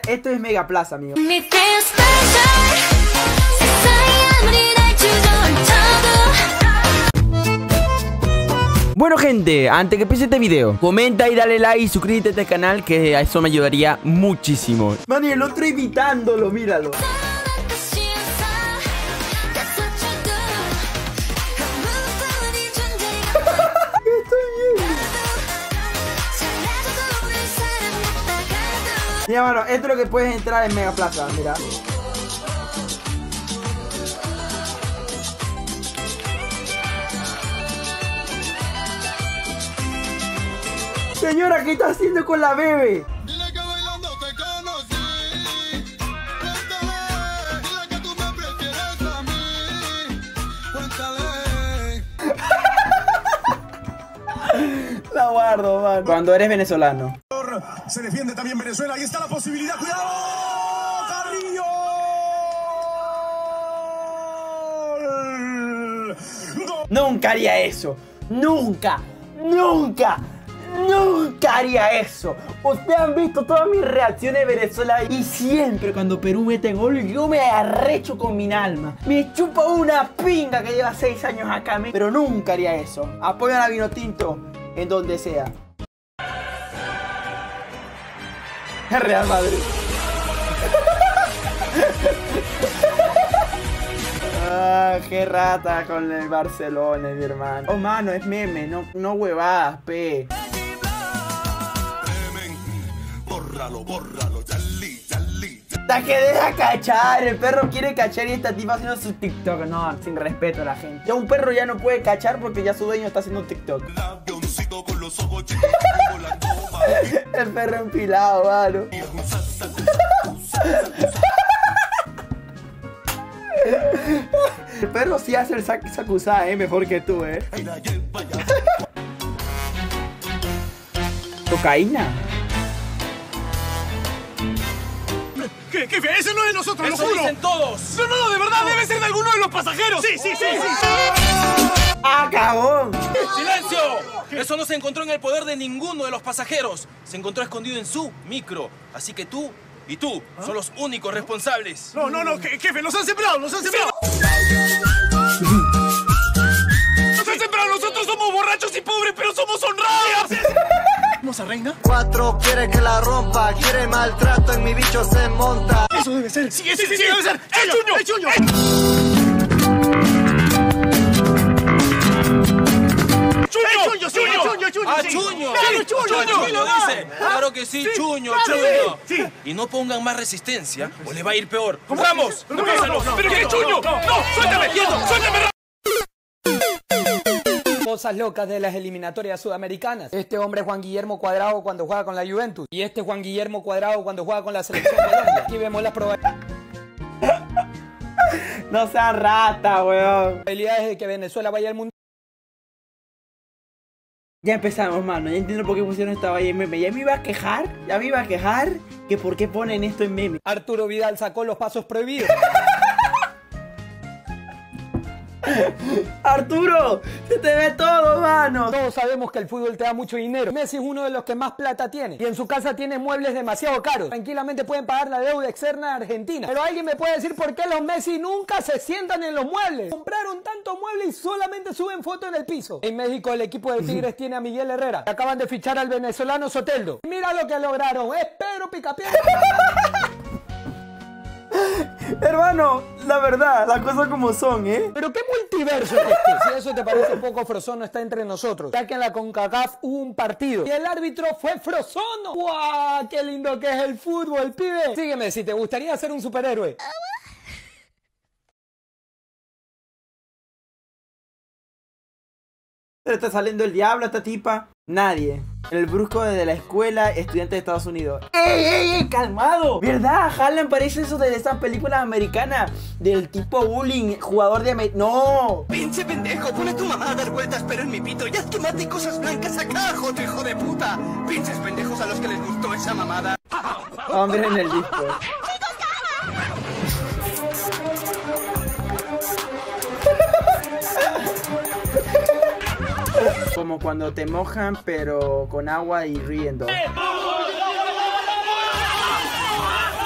esto es Mega Plaza, amigo. Bueno, gente, antes que empiece este video, comenta y dale like y suscríbete a este canal, que a eso me ayudaría muchísimo. Man, y el otro imitándolo, míralo. Mira, mano, esto es lo que puedes entrar en Mega Plaza, mira. Señora, ¿qué está haciendo con la bebé? Dile que bailando te conocí. Cuéntale, dile que tú me prefieres a mí. Cuéntale. La guardo, man. Cuando eres venezolano. Se defiende también Venezuela. Ahí está la posibilidad. ¡Cuidado! ¡Carrillo! ¡Gol! Nunca haría eso. Nunca. Nunca. Nunca haría eso. Ustedes han visto todas mis reacciones de Venezuela y siempre cuando Perú mete gol yo me arrecho con mi alma. Me chupa una pinga que lleva 6 años acá. Pero nunca haría eso. Apoyan a Vinotinto en donde sea. El Real Madrid. Ah, qué rata con el Barcelona, mi hermano. Oh, mano, es meme, no huevadas, pe. Bórralo, bórralo, Yali, Yali. Hasta que deja cachar, el perro quiere cachar y esta tipa haciendo su TikTok. No, sin respeto a la gente. Ya un perro ya no puede cachar porque ya su dueño está haciendo un TikTok. Con los ojos chicos, como la toma. El perro empilado, mano. El perro sí hace el sakusá, mejor que tú, ¿Cocaína? ¿Qué? Ese no es de nosotros, ¡Eso dicen todos! No, de verdad, debe ser de alguno de los pasajeros. Sí. ¡Ah, cagón! ¡Silencio! Eso no se encontró en el poder de ninguno de los pasajeros. Se encontró escondido en su micro. Así que tú y tú son los únicos responsables. No, jefe, nos han sembrado. Nos han sembrado, nosotros somos borrachos y pobres, pero somos honrados. ¿Vamos a reina? 4 quiere que la rompa, quiere maltrato, en mi bicho se monta. Eso debe ser. Sí, debe ser. ¡El chuño! ¡Chuño! ¡Chuño dice! ¡Claro que sí, Chuño! Sí. Y no pongan más resistencia o le va a ir peor. ¡Vamos! ¡Pero qué Chuño! ¡No! ¡Suéltame! ¡Suéltame! Cosas locas de las eliminatorias sudamericanas. Este hombre es Juan Guillermo Cuadrado cuando juega con la Juventus. Y este es Juan Guillermo Cuadrado cuando juega con la selección de Colombia. Aquí vemos las No sea rata, weón. probabilidades de que Venezuela vaya al mundial. Ya empezamos, mano. Ya entiendo por qué pusieron esta valla en meme. Ya me iba a quejar que por qué ponen esto en meme. Arturo Vidal sacó los pasos prohibidos. Arturo, se te ve todo, mano. Todos sabemos que el fútbol te da mucho dinero. Messi es uno de los que más plata tiene. Y en su casa tiene muebles demasiado caros. Tranquilamente pueden pagar la deuda externa de Argentina. Pero alguien me puede decir por qué los Messi nunca se sientan en los muebles. Compraron tanto mueble y solamente suben fotos en el piso. En México el equipo de Tigres tiene a Miguel Herrera. Acaban de fichar al venezolano Soteldo. Y mira lo que lograron. Es Pedro Picapiedra. Hermano, la verdad, las cosas como son, Pero qué multiverso es este. Si eso te parece poco, Frozono está entre nosotros. Ya que en la CONCACAF hubo un partido y el árbitro fue Frozono. ¡Guau! ¡Qué lindo que es el fútbol, pibe! Sígueme si te gustaría ser un superhéroe. Pero está saliendo el diablo esta tipa. Nadie. El brusco desde la escuela, estudiante de Estados Unidos. ¡Ey! ¡Calmado! ¿Verdad? Haaland parece eso de esas películas americanas. Del tipo bullying, jugador de... ¡No! Pinche pendejo, pone tu mamá a dar vueltas pero en mi pito. Ya que mate cosas blancas acá, joder, hijo de puta. Pinches pendejos a los que les gustó esa mamada. Hombre en el disco. Como cuando te mojan pero con agua y riendo.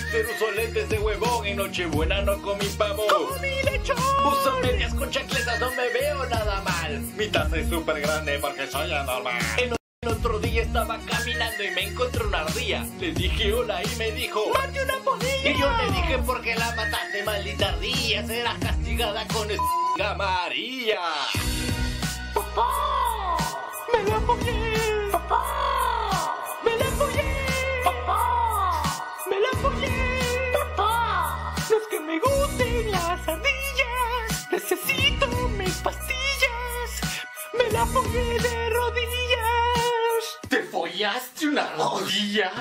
hipster, uso lentes de huevón. En Nochebuena no comí pavo. ¡Comí lechón! Uso medias con chancletas, no me veo nada mal. Mi taza es súper grande porque soy anormal. En otro día estaba caminando y me encontré una ardilla. Le dije hola y me dijo ¡mate una podilla! Y yo le dije ¿por qué la mataste, maldita ardilla? Serás castigada con María. ¡Papá! ¡Me la follé! ¡Papá! ¡Me la follé! ¡Papá! ¡Me la follé! ¡Papá! No es que me gusten las ardillas, necesito mis pastillas. Me la follé de rodillas. ¿Te follaste una rodilla?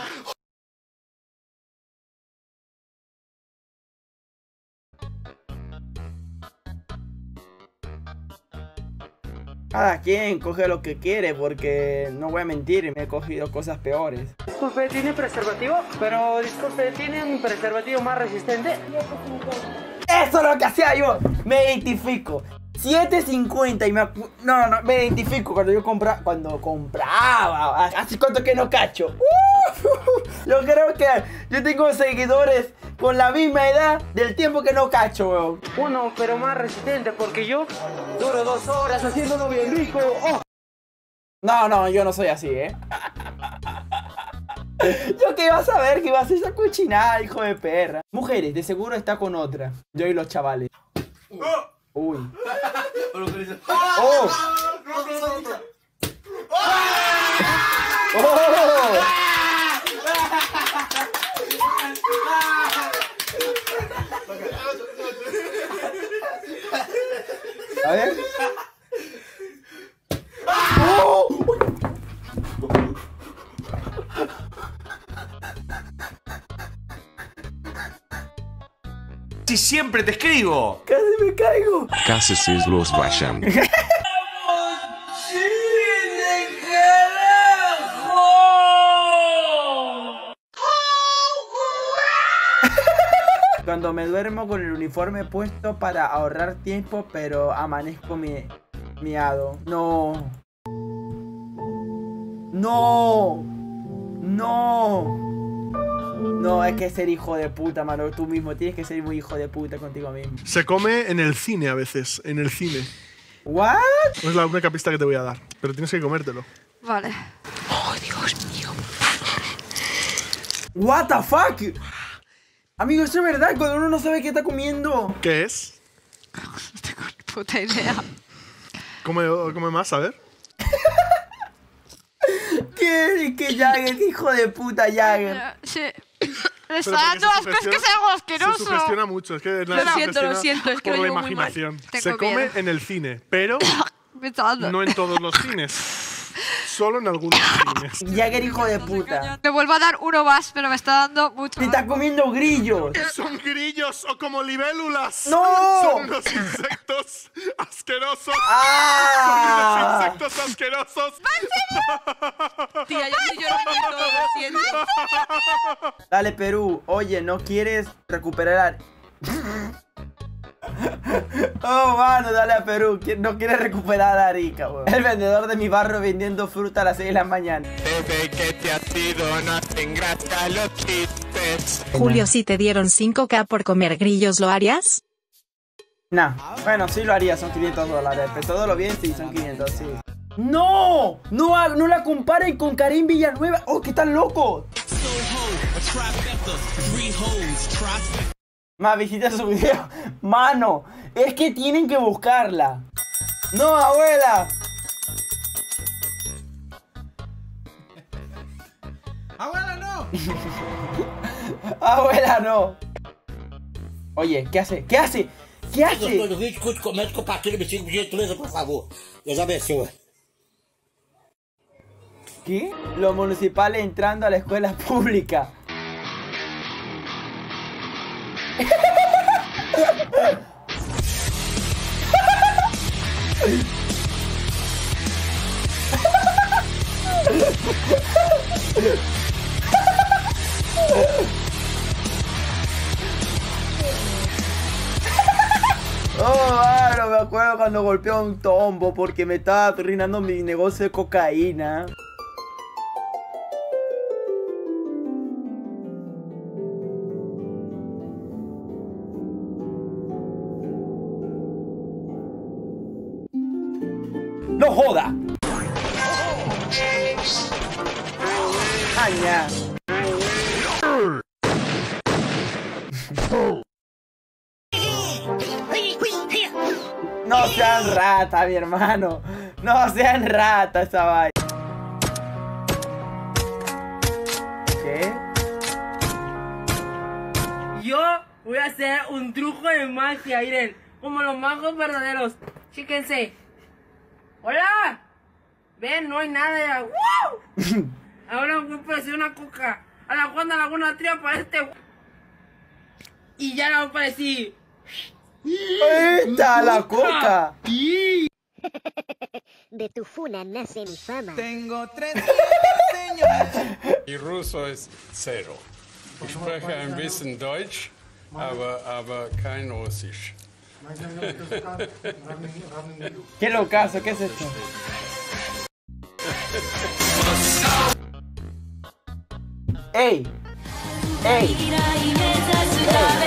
Cada quien coge lo que quiere, porque no voy a mentir, me he cogido cosas peores. Disculpe, ¿tiene preservativo? Pero disculpe, ¿tiene un preservativo más resistente? Eso es lo que hacía yo, me identifico. 7.50 y me identifico cuando compraba. Hace cuánto que no cacho. Yo creo que yo tengo seguidores con la misma edad del tiempo que no cacho, weón. Uno, pero más resistente, porque yo duro 2 horas haciéndolo bien rico. ¡Oh! No, yo no soy así, Yo que iba a saber que iba a hacer esa cochinada, hijo de perra. Mujeres, de seguro está con otra. Yo y los chavales. Uy. ¡Oh! ¡Oh! A ver. ¡Oh! Si siempre te escribo. Casi me caigo. Casi los vayan. Cuando me duermo con el uniforme puesto para ahorrar tiempo, pero amanezco miado. No. No. No. No, es que ser hijo de puta, mano. Tú mismo tienes que ser muy hijo de puta contigo mismo. Se come en el cine a veces, en el cine. ¿What? Es la única pista que te voy a dar, pero tienes que comértelo. Vale. Oh, Dios mío. What the fuck? Amigo, eso es verdad, cuando uno no sabe qué está comiendo. ¿Qué es? No tengo ni puta idea. Come más, a ver. ¿Qué Jagger? ¿Qué hijo de puta Jagger? Sí. Le está dando asco, es que es algo asqueroso. Se sugestiona mucho, es que Lo siento, es que por lo la llevo muy mal. imaginación. Tengo Se come miedo. en el cine, pero Me está dando. no en todos los cines. Solo en algunos cines. Jagger, hijo de puta. Me vuelvo a dar uno más, pero me está dando mucho. Te está comiendo grillos. ¿Son grillos o como libélulas? ¡No! Son unos insectos asquerosos. ¡Ah! Son unos insectos asquerosos. Tía, yo estoy llorando todo, lo siento. Dale, Perú. Oye, ¿no quieres recuperar? Oh, mano, dale a Perú. No quiere recuperar a Arica, weón. El vendedor de mi barrio vendiendo fruta a las 6 de la mañana. Desde que te has ido no hacen gracia los chistes. Julio, si te dieron 5K por comer grillos, ¿lo harías? Nah, bueno, sí lo haría, son $500. Pensándolo bien, sí, son 500, sí. ¡No! No la comparen con Karim Villanueva. ¡Oh, qué tan loco! Más visita su video. Mano, es que tienen que buscarla. ¡No, abuela! ¡Abuela, no! ¡Abuela, no! Oye, ¿qué hace? ¿Qué hace? ¿Qué hace? Gostou do vídeo? Curte, comente, compartilha, me siga, por gentileza, por favor. Deus abençoe. ¿Qué? Los municipales entrando a la escuela pública. Oh, mano, me acuerdo cuando golpeó a un tombo porque me estaba arruinando mi negocio de cocaína. ¡No joda! ¡Aña! No sean ratas, mi hermano. No sean ratas esa vaina. ¿Qué? Yo voy a hacer un truco de magia, Irene. Como los magos verdaderos. Chíquense. ¡Hola! Ven, no hay nada. ¡Wow! Ahora voy a aparecer una coca. A la Juana Laguna Tría para este. Y ya la voy a aparecer. ¡Esta, la coca! De tu funa nace mi fama. Tengo 3 señores. Die Russo ist 0. Ich spreche ein bisschen Deutsch, aber kein Russisch. ¡Qué locazo! ¿Qué es esto? ¡Ey! ¡Ey! ¡Ey!